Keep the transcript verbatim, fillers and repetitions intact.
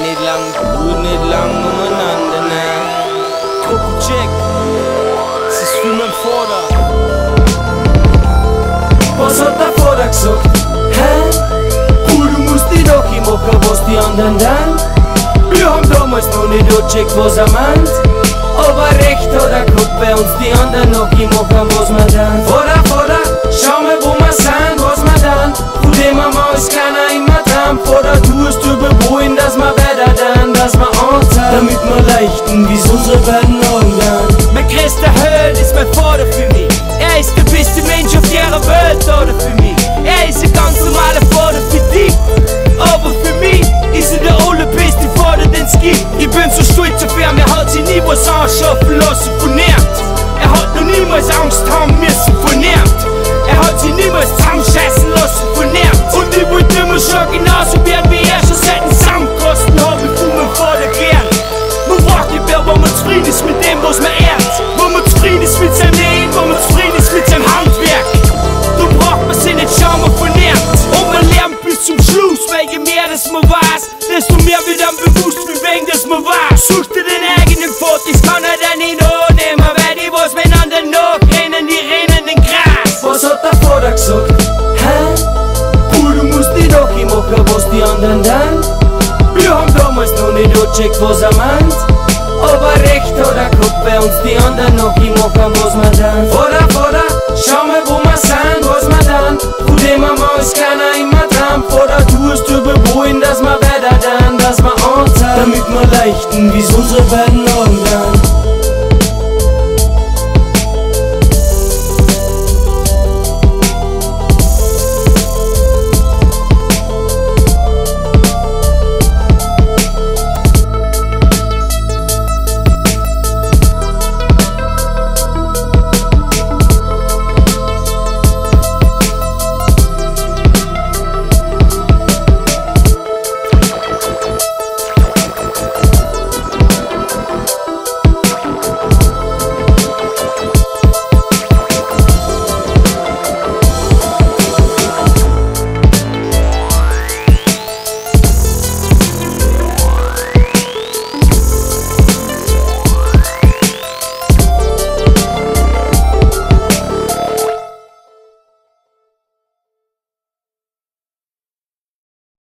nicht lang, gut nicht lang umeinander, ne? Kroko Jack, es ist für mein Voda. Was hat der Voda gesagt? Hä? Bruder, du musst die doch machen, was die anderen dann. Wir haben damals noch nicht gecheckt, was er meint. Aber recht hat er gehabt, bei uns die anderen noch machen, was wir dann. Voda, Voda, schau mal, wo wir sind, was wir dann. Von dem haben wir als Kleiner immer dran. Voda, du hast überwollen, dass wir weiter dann, dass wir anzahlen, damit wir leichten, wie's unsere beiden Augen lernen. Mein größter Held ist mein Vater für mich. Er ist der beste Mensch auf der Welt, oder für mich. Er ist ein ganz normaler Vater für dich, aber für mich ist er der allerbeste Vater, den's gibt. Ich bin so stolz auf ihn, er hat sich nie was anschaffen lassen von niemand. Er hat noch niemals Angst haben müssen von niemand. Er hat sich niemals zusammenscheißen lassen von niemand. Und ich wollte immer schon genauso werden wie er, schon seit dem Zusammenkosten hab ich von meinem Vater gern. Man braucht nicht mehr, wenn man zufrieden ist mit dem, was man ehrt. Wenn man zufrieden ist mit seinem Leben, wenn man zufrieden ist mit seinem Handwerk. Dann braucht man sich nicht schauen, man verlernt. Und man lernt bis zum Schluss, weil je mehr das man weiß, desto mehr wird einem bewusst, wie wenig das man weiß. Such dir den eigenen Pfad, das kann er dann nicht annehmen, weil die was miteinander nachrennen, die rennen den Gras. Was hat der Vater gesagt? Hä? Bruder, du musst die doch machen, was die anderen dann. Wir haben damals noch nicht gecheckt, was er meint. Aber recht hat er gehabt, bei uns die anderen noch machen, was wir dann. Voda, Voda, schau mal, wo wir sind, was wir dann. Von dem haben wir als Kleiner immer dran. Voda, du hast überwollen, dass wir weiter dann, dass wir anzahlen, damit wir leichten, wie's unsere beiden